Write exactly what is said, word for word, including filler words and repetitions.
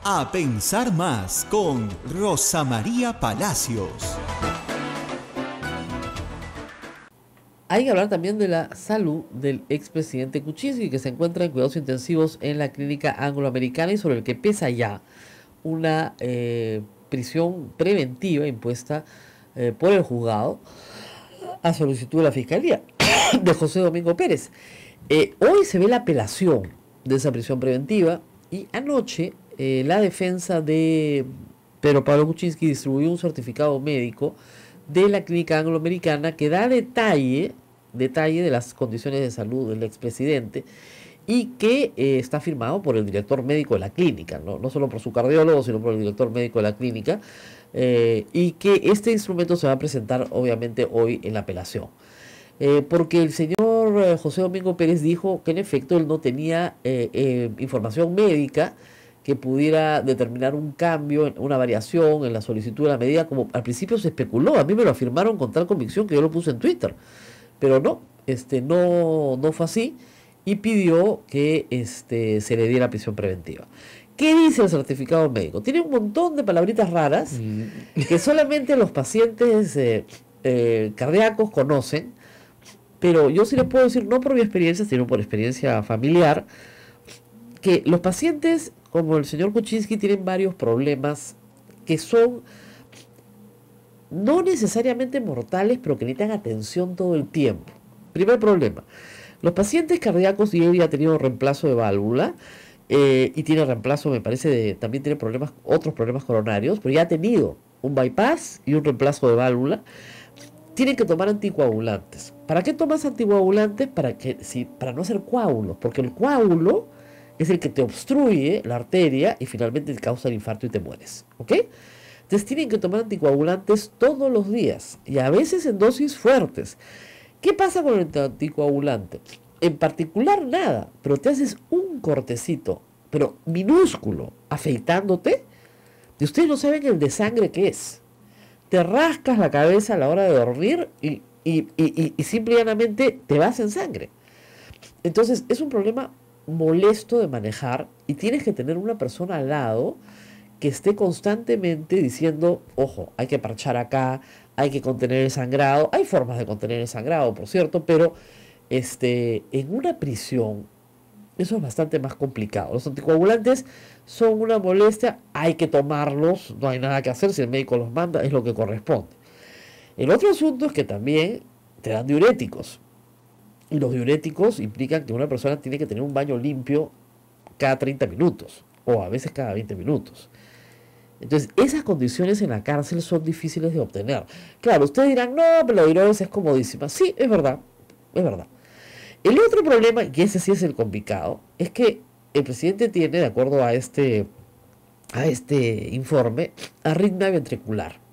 A pensar más con Rosa María Palacios. Hay que hablar también de la salud del expresidente Kuczynski, que se encuentra en cuidados intensivos en la clínica angloamericana y sobre el que pesa ya una eh, prisión preventiva impuesta eh, por el juzgado a solicitud de la Fiscalía de José Domingo Pérez. Eh, hoy se ve la apelación de esa prisión preventiva y anoche eh, la defensa de Pedro Pablo Kuczynski distribuyó un certificado médico de la clínica angloamericana que da detalle, detalle de las condiciones de salud del expresidente y que eh, está firmado por el director médico de la clínica, ¿no? No solo por su cardiólogo, sino por el director médico de la clínica, eh, y que este instrumento se va a presentar obviamente hoy en la apelación. Eh, porque el señor eh, José Domingo Pérez dijo que en efecto él no tenía eh, eh, información médica que pudiera determinar un cambio, una variación en la solicitud de la medida, como al principio se especuló. A mí me lo afirmaron con tal convicción que yo lo puse en Twitter, pero no, este, no, no fue así, y pidió que este, se le diera prisión preventiva. ¿Qué dice el certificado médico? Tiene un montón de palabritas raras Mm. que solamente los pacientes eh, eh, cardíacos conocen, pero yo sí les puedo decir, no por mi experiencia, sino por experiencia familiar, que los pacientes como el señor Kuczynski tienen varios problemas que son no necesariamente mortales, pero que necesitan atención todo el tiempo. Primer problema, los pacientes cardíacos, y él ya ha tenido reemplazo de válvula, eh, y tiene reemplazo, me parece, de, también tiene problemas, otros problemas coronarios, pero ya ha tenido un bypass y un reemplazo de válvula. Tienen que tomar anticoagulantes. ¿Para qué tomas anticoagulantes? Para, que, si, para no hacer coágulos, porque el coágulo es el que te obstruye la arteria y finalmente te causa el infarto y te mueres. ¿Ok? Entonces tienen que tomar anticoagulantes todos los días y a veces en dosis fuertes. ¿Qué pasa con el anticoagulante? En particular nada, pero te haces un cortecito, pero minúsculo, afeitándote, y ustedes no saben el desangre que es. Te rascas la cabeza a la hora de dormir y, y, y, y, y simplemente te vas en sangre. Entonces es un problema molesto de manejar y tienes que tener una persona al lado que esté constantemente diciendo, ojo, hay que parchar acá, hay que contener el sangrado. Hay formas de contener el sangrado, por cierto, pero este, en una prisión eso es bastante más complicado. Los anticoagulantes son una molestia, hay que tomarlos, no hay nada que hacer, si el médico los manda, es lo que corresponde. El otro asunto es que también te dan diuréticos. Y los diuréticos implican que una persona tiene que tener un baño limpio cada treinta minutos, o a veces cada veinte minutos. Entonces, esas condiciones en la cárcel son difíciles de obtener. Claro, ustedes dirán, no, pero la diuresis es comodísima. Sí, es verdad, es verdad. El otro problema, y ese sí es el complicado, es que el presidente tiene, de acuerdo a este, a este informe, arritmia ventricular.